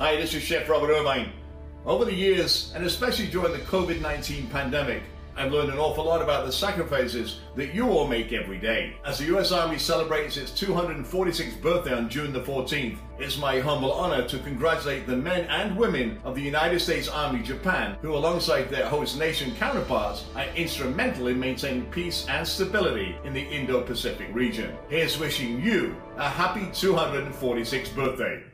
Hi, this is Chef Robert Irvine. Over the years, and especially during the COVID-19 pandemic, I've learned an awful lot about the sacrifices that you all make every day. As the U.S. Army celebrates its 246th birthday on June the 14th, it's my humble honor to congratulate the men and women of the United States Army Japan, who alongside their host nation counterparts are instrumental in maintaining peace and stability in the Indo-Pacific region. Here's wishing you a happy 246th birthday.